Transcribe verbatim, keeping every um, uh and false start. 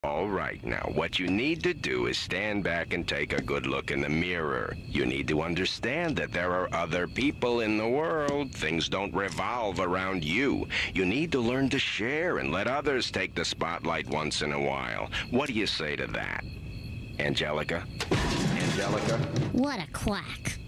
All right, now, what you need to do is stand back and take a good look in the mirror. You need to understand that there are other people in the world. Things don't revolve around you. You need to learn to share and let others take the spotlight once in a while. What do you say to that? Angelica? Angelica? What a quack.